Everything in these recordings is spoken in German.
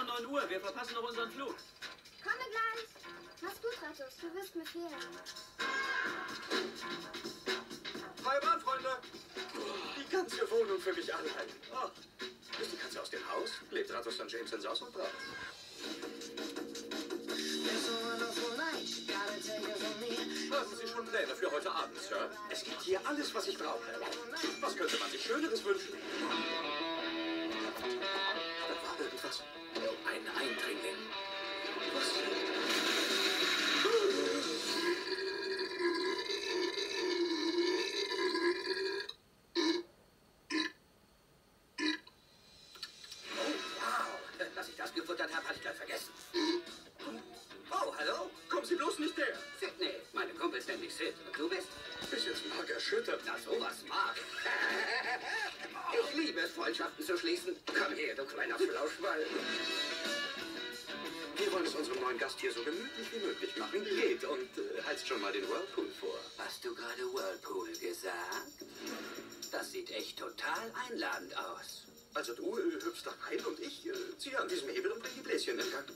9 Uhr. Wir verpassen noch unseren Flug. Komme gleich. Mach's gut, Rattus. Du wirst mir fehlen. Freie Bahn, Freunde. Die ganze Wohnung für mich allein. Oh. Ist die Katze aus dem Haus? Lebt Rattus St. James in Saus und Braus? Haben Sie schon Pläne für heute Abend, Sir? Es gibt hier alles, was ich brauche. Was könnte man sich Schöneres wünschen? Da war irgendwas. Ein Eindringling. Was? Oh, wow. Dass ich das gefuttert habe, hatte ich gleich vergessen. Oh, hallo? Kommen Sie bloß nicht her. Sydney, meine Kumpels nennen mich Sid. Und du bist? Bis jetzt mag erschüttert. Na, sowas mag. Ich liebe es, Freundschaften zu schließen. Komm her, du kleiner Flauschball. Wir wollen es unserem neuen Gast hier so gemütlich wie möglich machen. Geht und heizt schon mal den Whirlpool vor. Hast du gerade Whirlpool gesagt? Das sieht echt total einladend aus. Also du hüpfst da rein und ich ziehe an diesem Hebel und bring die Bläschen in Gang.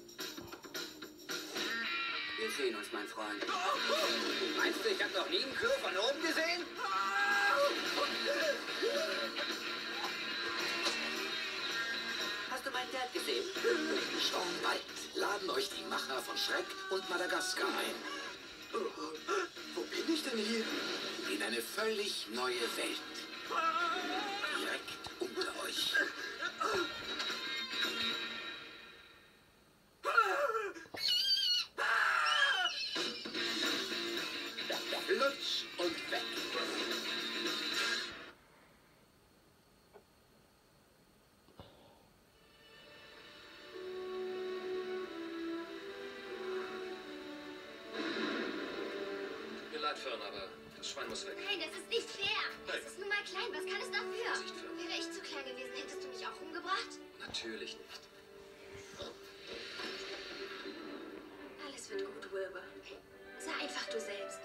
Wir sehen uns, mein Freund. Meinst du, ich habe noch nie einen Klo von oben gesehen? Hast du meinen Dad gesehen? Schon bald laden euch die Macher von Shrek und Madagaskar ein. Wo bin ich denn hier? In eine völlig neue Welt. Direkt unter euch. Lutsch und weg. Mir leid, Fern, aber das Schwein muss weg. Nein, das ist nicht fair. Nein. Es ist nun mal klein. Was kann es dafür? Vorsicht, Fern. Wäre ich zu klein gewesen, hättest du mich auch umgebracht? Natürlich nicht. Alles wird gut, Wilbur. Sei einfach du selbst.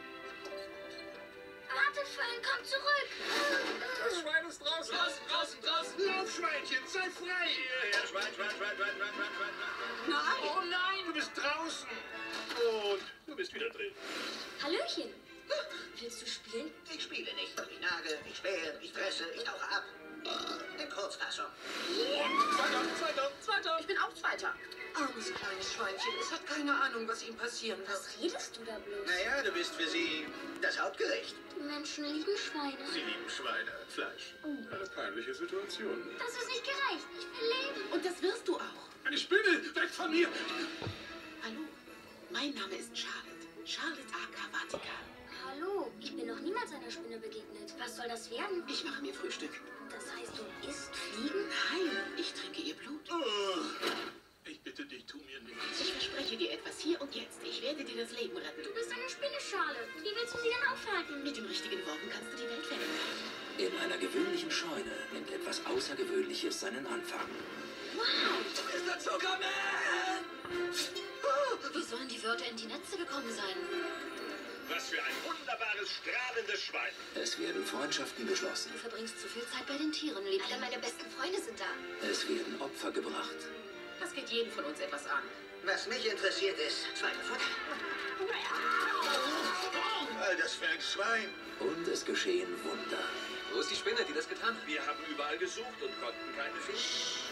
Warte, Fern, komm zurück. Das Schwein ist draußen. Draußen! Lauf, Schweinchen, sei frei. Hierher, Schwein. Nein. Oh nein, du bist draußen. Und du bist wieder drin. Hallöchen. Willst du spielen? Ich spiele nicht. Ich nage, ich spähe, ich fresse, ich tauche ab. In Kurzfassung. Zweiter. Ich bin auch Zweiter. Armes kleines Schweinchen. Es hat keine Ahnung, was ihm passieren wird. Was redest du da bloß? Naja, du bist für sie das Hauptgericht. Die Menschen lieben Schweine. Sie lieben Schweine, Fleisch. Eine peinliche Situation. Das ist nicht gerecht. Ich will leben. Und das wirst du auch. Eine Spinne, weg von mir. Hallo, mein Name ist Charlotte. Charlotte A.K. Vatikan. Hallo, ich bin noch niemals einer Spinne begegnet. Was soll das werden? Ich mache mir Frühstück. Das heißt, du isst Fliegen? Nein, ich trinke ihr Blut. Ich bitte dich, tu mir nichts. Ich verspreche dir etwas hier und jetzt. Ich werde dir das Leben retten. Du bist eine Spinneschale. Wie willst du sie denn aufhalten? Mit den richtigen Worten kannst du die Welt verändern. In einer gewöhnlichen Scheune nimmt etwas Außergewöhnliches seinen Anfang. Wow! Mr. Zuckerman! Wie sollen die Wörter in die Netze gekommen sein? Was für ein wunderbares, strahlendes Schwein. Es werden Freundschaften geschlossen. Du verbringst zu viel Zeit bei den Tieren, Liebling. Alle meine besten Freunde sind da. Es werden Opfer gebracht. Das geht jeden von uns etwas an. Was mich interessiert ist, Schweinefutter. All das für ein Schwein. Und es geschehen Wunder. Wo ist die Spinne, die das getan hat? Wir haben überall gesucht und konnten keine finden.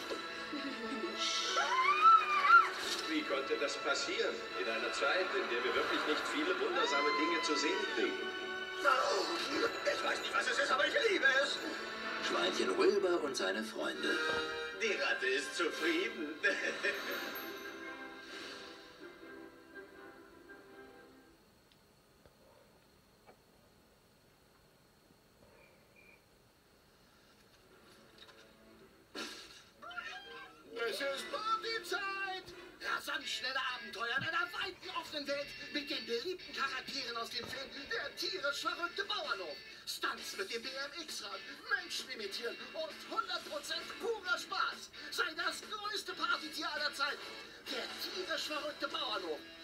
Wie konnte das passieren? In einer Zeit, in der wir wirklich nicht viele wundersame Dinge zu sehen kriegen. Ich weiß nicht, was es ist, aber ich liebe es. Schweinchen Wilbur und seine Freunde. Die Ratte ist zufrieden. Es ist Partyzeit! Rasant schnelle Abenteuer in einer weiten offenen Welt mit den beliebten Charakteren aus dem Film Der tierisch verrückte Bauernhof. Stunts mit dem BMX-Rad, Menschen imitieren und 100% purer Spaß. Sei das größte Partytier aller Zeiten. Der tierisch verrückte Bauernhof.